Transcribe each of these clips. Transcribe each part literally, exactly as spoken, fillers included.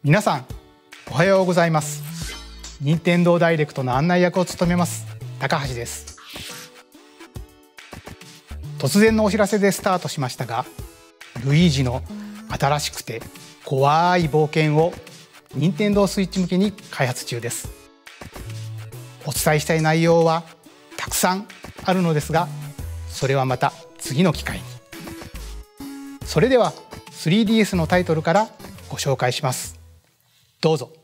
皆さんおはようございます。任天堂ダイレクトの案内役を務めます高橋です。突然のお知らせでスタートしましたが、ルイージの新しくて怖い冒険を任天堂スイッチ向けに開発中です。お伝えしたい内容はたくさんあるのですが、それはまた次の機会に。それでは スリーディーエス のタイトルからご紹介します。どうぞ。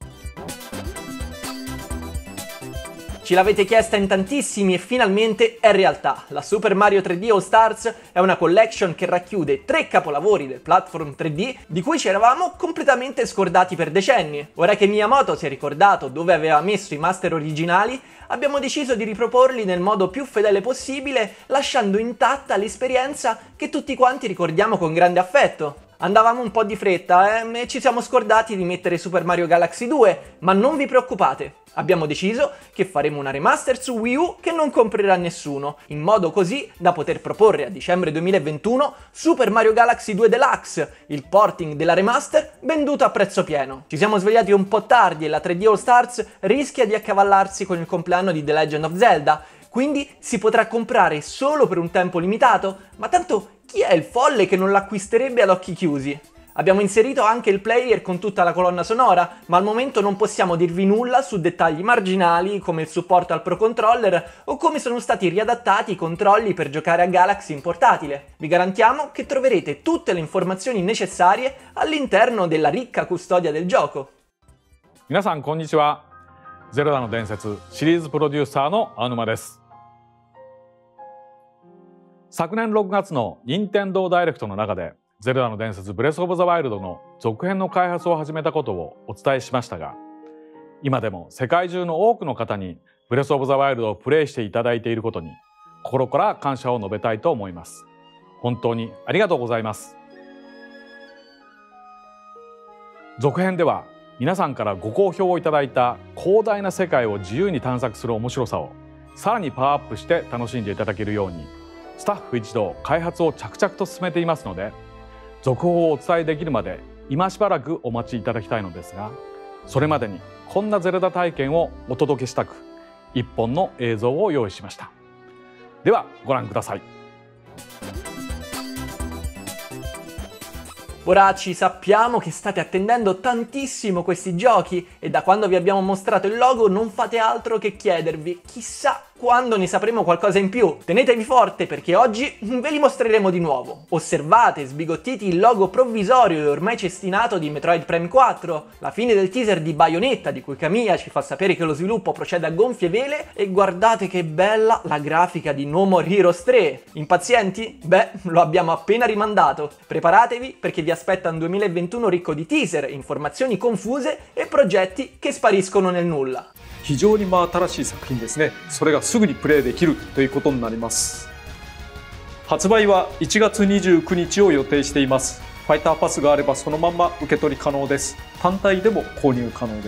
Ce l'avete chiesta in tantissimi e finalmente è realtà. La Super Mario tre D All Stars è una collection che racchiude tre capolavori del platform tre D di cui ci eravamo completamente scordati per decenni. Ora che Miyamoto si è ricordato dove aveva messo i master originali, abbiamo deciso di riproporli nel modo più fedele possibile, lasciando intatta l'esperienza che tutti quanti ricordiamo con grande affetto. Andavamo un po' di fretta eh, e ci siamo scordati di mettere Super Mario Galaxy due, ma non vi preoccupate. Abbiamo deciso che faremo una remaster su Wii U che non comprerà nessuno, in modo così da poter proporre a dicembre duemilaventuno Super Mario Galaxy due Deluxe, il porting della remaster venduto a prezzo pieno. Ci siamo svegliati un po' tardi e la tre D All Stars rischia di accavallarsi con il compleanno di The Legend of Zelda, quindi si potrà comprare solo per un tempo limitato, ma tanto chi è il folle che non l'acquisterebbe ad occhi chiusi? Abbiamo inserito anche il player con tutta la colonna sonora, ma al momento non possiamo dirvi nulla su dettagli marginali come il supporto al Pro Controller o come sono stati riadattati i controlli per giocare a Galaxy in portatile. Vi garantiamo che troverete tutte le informazioni necessarie all'interno della ricca custodia del gioco. 皆さんこんにちは。ゼルダの伝説シリーズプロデューサーの青沼です。昨年ろくがつの任天堂ダイレクトの中でゼルダの伝説ブレスオブザワイルドの続編の開発を始めたことをお伝えしましたが、今でも世界中の多くの方にブレスオブザワイルドをプレイしていただいていることに心から感謝を述べたいと思います。本当にありがとうございます。続編では皆さんからご好評をいただいた広大な世界を自由に探索する面白さをさらにパワーアップして楽しんでいただけるように、スタッフ一同開発を着々と進めていますので、続報をお伝えできるまで今しばらくお待ちいただきたいのですが、それまでにこんなゼルダ体験をお届けしたく一本の映像を用意しました。ではご覧ください。 Ora ci sappiamo che state attendendo tantissimo questi giochi e da quando vi abbiamo mostrato il logo non fate altro che chiedervi chissà quando ne sapremo qualcosa in più. Tenetevi forte perché oggi ve li mostreremo di nuovo. Osservate sbigottiti il logo provvisorio e ormai cestinato di Metroid Prime quattro, la fine del teaser di Bayonetta di cui Kamiya ci fa sapere che lo sviluppo procede a gonfie vele e guardate che bella la grafica di No More Heroes tre. Impazienti? Beh, lo abbiamo appena rimandato. Preparatevi perché vi aspetta un duemilaventuno ricco di teaser, informazioni confuse e progetti che spariscono nel nulla. 非常にまあ新しい作品ですね。それがすぐにプレイできるということになります。発売はいちがつにじゅうくにちを予定しています。ファイターパスがあればそのまんま受け取り可能です。単体でも購入可能です。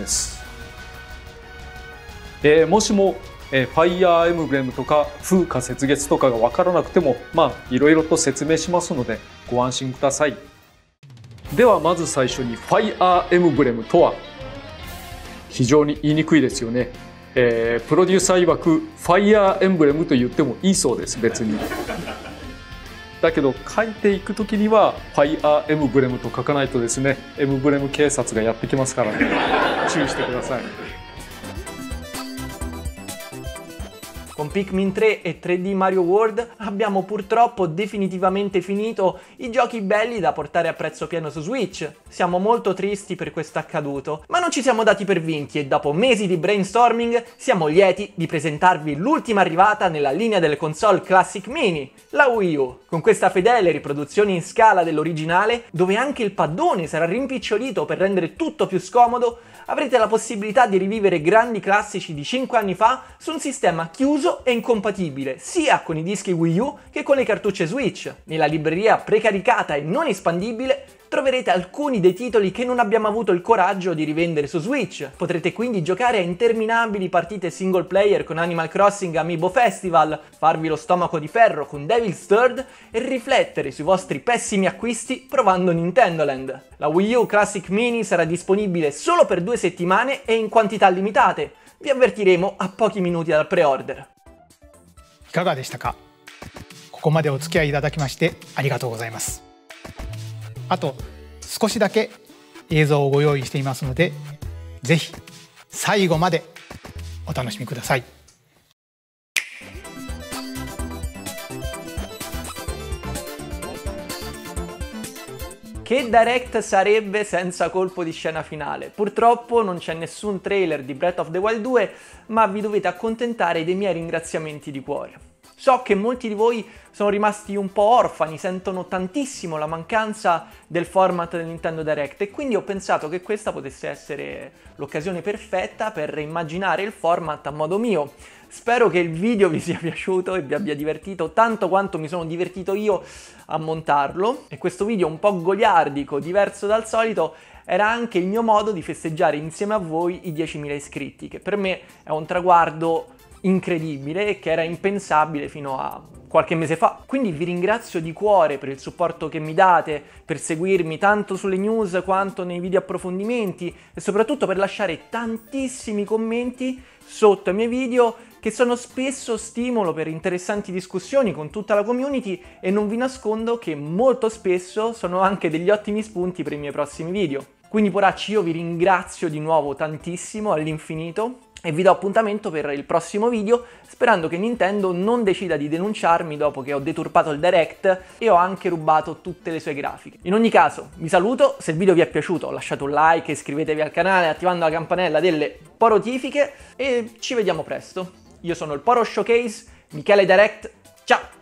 えー、もしも、えー、ファイヤーエムブレムとか風化雪月とかが分からなくても、まあいろいろと説明しますのでご安心ください。ではまず最初にファイヤーエムブレムとは。非常に言いにくいですよね、えー、プロデューサー曰くファイヤーエンブレムと言ってもいいそうです。別にだけど書いていく時にはファイヤーエムブレムと書かないとですね、エムブレム警察がやってきますからね注意してください。 Con Pikmin tre e tre D Mario World abbiamo purtroppo definitivamente finito i giochi belli da portare a prezzo pieno su Switch. Siamo molto tristi per questo accaduto, ma non ci siamo dati per vinti e dopo mesi di brainstorming siamo lieti di presentarvi l'ultima arrivata nella linea delle console Classic Mini, la Wii U. Con questa fedele riproduzione in scala dell'originale, dove anche il paddone sarà rimpicciolito per rendere tutto più scomodo, avrete la possibilità di rivivere grandi classici di cinque anni fa su un sistema chiuso questo è incompatibile sia con i dischi Wii U che con le cartucce Switch. Nella libreria precaricata e non espandibile troverete alcuni dei titoli che non abbiamo avuto il coraggio di rivendere su Switch. Potrete quindi giocare a interminabili partite single player con Animal Crossing Amiibo Festival, farvi lo stomaco di ferro con Devil's Third e riflettere sui vostri pessimi acquisti provando Nintendo Land. La Wii U Classic Mini sarà disponibile solo per due settimane e in quantità limitate. Vi avvertiremo a pochi minuti dal pre-order. いかがでしたか。ここまでお付き合いいただきましてありがとうございます。あと少しだけ映像をご用意していますので、ぜひ最後までお楽しみください。 Che Direct sarebbe senza colpo di scena finale? Purtroppo non c'è nessun trailer di Breath of the Wild due, ma vi dovete accontentare dei miei ringraziamenti di cuore. So che molti di voi sono rimasti un po' orfani, sentono tantissimo la mancanza del format del Nintendo Direct e quindi ho pensato che questa potesse essere l'occasione perfetta per immaginare il format a modo mio. Spero che il video vi sia piaciuto e vi abbia divertito tanto quanto mi sono divertito io a montarlo, e questo video un po' goliardico, diverso dal solito, era anche il mio modo di festeggiare insieme a voi i diecimila iscritti, che per me è un traguardo incredibile e che era impensabile fino a qualche mese fa. Quindi vi ringrazio di cuore per il supporto che mi date, per seguirmi tanto sulle news quanto nei video approfondimenti e soprattutto per lasciare tantissimi commenti sotto ai miei video, che sono spesso stimolo per interessanti discussioni con tutta la community, e non vi nascondo che molto spesso sono anche degli ottimi spunti per i miei prossimi video. Quindi poracci, io vi ringrazio di nuovo tantissimo all'infinito e vi do appuntamento per il prossimo video, sperando che Nintendo non decida di denunciarmi dopo che ho deturpato il Direct e ho anche rubato tutte le sue grafiche. In ogni caso, vi saluto, se il video vi è piaciuto lasciate un like, iscrivetevi al canale attivando la campanella delle porotifiche e ci vediamo presto. Io sono il Poro Showcase, Michele Direct, ciao!